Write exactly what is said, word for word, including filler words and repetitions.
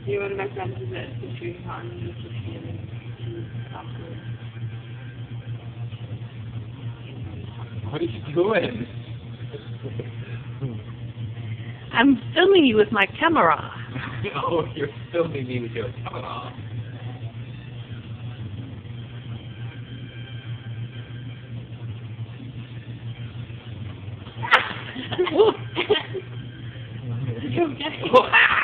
Jemand merkt dann diese Essensgefühle an, das ist hier What are you doing? I'm filming you with my camera. Oh, you're filming me with your camera. You okay?